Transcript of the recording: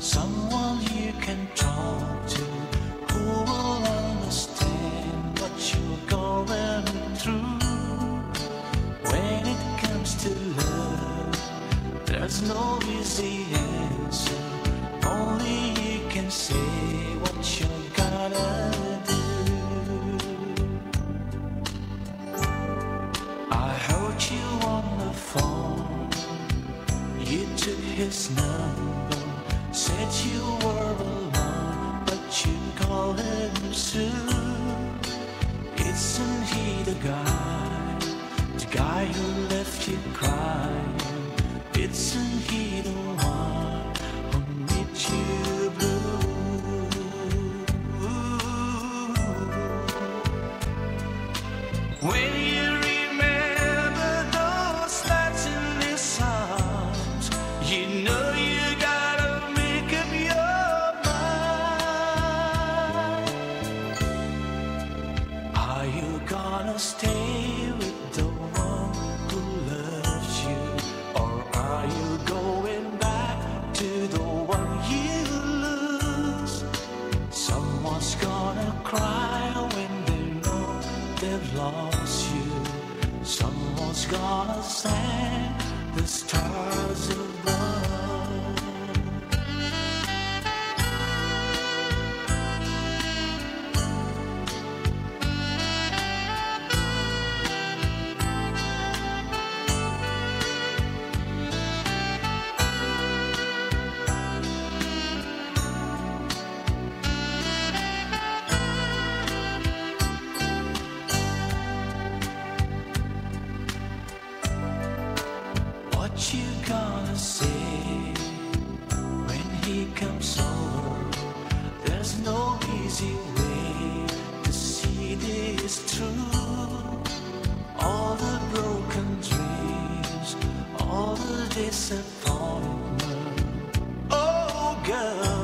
someone you can talk to who will understand what you're going through. When it comes to love, there's no easy answer. Only you can say what you're gonna do. I heard you on the phone. You took his number, said you were alone, but you called him soon. Isn't he the guy who left you crying? Isn't he the one who made you blue? When you remember those nights in his arms, you know you gotta make up your mind. Are you gonna stay with the one who loves you, or are you going back to the one you lose? Someone's gonna cry when they know they've lost you. Someone's gonna sing the stars above. What you gonna say when he comes over? There's no easy way to see this through. All the broken dreams, all the disappointment. Oh girl,